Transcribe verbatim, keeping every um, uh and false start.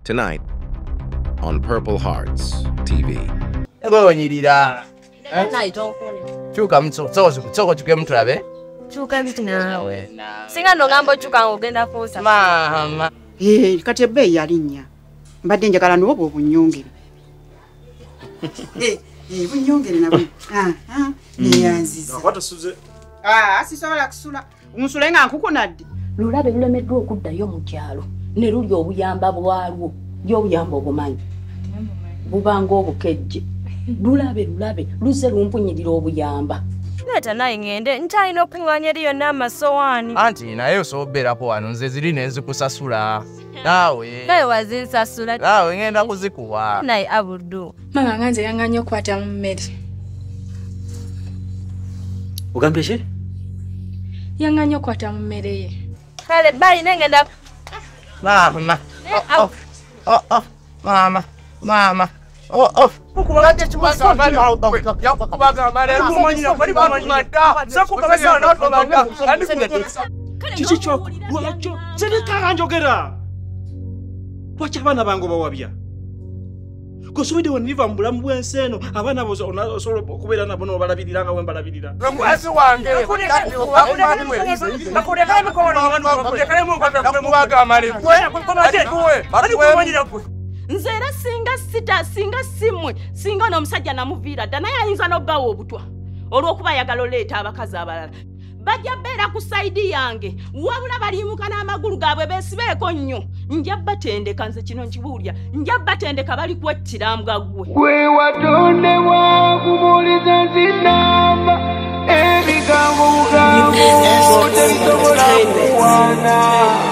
tonight on Purple Hearts T V. Ego nyirira. Chuka mtso tsozo tsoko chuke mtulabe. Chuka mtinawe. Singa ndo ngambo chuka ngogenda fosa. Mama. Eh kati ebe yalinnya. Mbadde njagala n'obwo obunyongere. Eh eh bunyongere nabo. Ah ah niyanziza. Nakwata suze. Ah asisobola kusula. Unsulenga nkukunadde. Lulabe lulemeddwa okuddayo mu kyalo ne luli obuyamba bwalwo y'obuyamba obumanyi bubanga obukejje lulabe lulabe luze lumpunyirira obuyamba leta naye ngende ntalina okuŋŋanya eriyo n'amasowaani anti naye osoberako wano nze ziri nenzikusasula naawe naye wazinsasula naawe ngenda kuzikuwa naye abuddu mama nganze yanganya okukwata mu mmere Ugambye ki? Yanganya okukwata mu mmere ye kale bali nengenda mama oh oh oh mama mama oh oh kukulage chimasa bali yakubaga mare kumanyira bali bamanyira sakukabeza n'otwo banga kandi kunete Chichi choko lwacho zirika njogera Wacha abana bango bawabya Kosubide woniva mbulamu bwenseno abana bozo onasolo kubera nabo no balabirira we balabirira Ngwasi wange nakureka mikono nakureka mu kwata kubaga mare kwe kukomate kuwe bali kumanyira kwe nzera singa sita singa simwe singa n'omusajja namuvira dana yayinza n'obbawo obutwa olw'okuba yagala oleeta abakazi abalala bajja beera ku saidi yange wabula balimuka n'amagulu gaabwe beesibeeko nnyo nja batendeka nze kino nkibuulya nja batendeka bali kwettira mbwa gwe gwe watondebwa kumuliza zinamba ebigambo bugambo tebisobola kuwana